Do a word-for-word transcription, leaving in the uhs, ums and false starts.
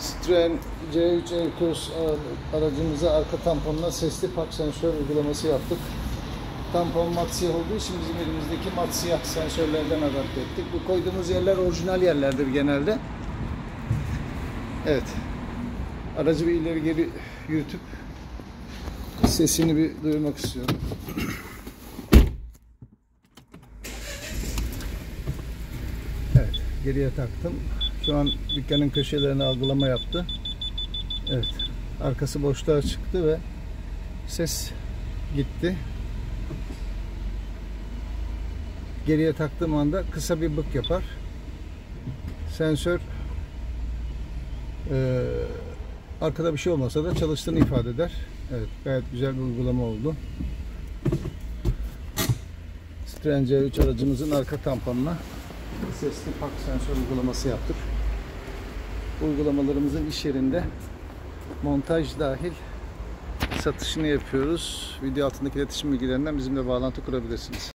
Citroen C üç Aircross aracımıza arka tamponuna sesli park sensör uygulaması yaptık. Tampon mat siyah olduğu için bizim elimizdeki mat siyah sensörlerden adapte ettik. Bu koyduğumuz yerler orijinal yerlerdir genelde. Evet. Aracı bir ileri geri yürütüp sesini bir duyurmak istiyorum. Evet. Geriye taktım. Şu an dükkanın köşelerine algılama yaptı. Evet. Arkası boşluğa çıktı ve ses gitti. Geriye taktığım anda kısa bir bık yapar. Sensör e, arkada bir şey olmasa da çalıştığını ifade eder. Evet. Gayet güzel bir uygulama oldu. Citroen C üç aracımızın arka tamponuna sesli park sensör uygulaması yaptık. Uygulamalarımızın iş yerinde montaj dahil satışını yapıyoruz. Video altındaki iletişim bilgilerinden bizimle bağlantı kurabilirsiniz.